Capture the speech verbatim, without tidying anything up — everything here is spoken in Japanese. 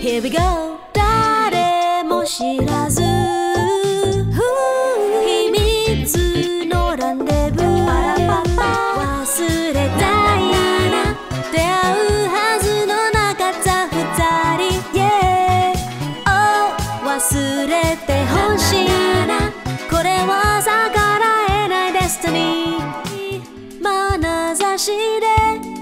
Here we go 誰も知らず秘密のランデブー忘れたい出会うはずのなかった二人 Yeah Oh 忘れてほしいこれは逆らえないデスティニー眼差しで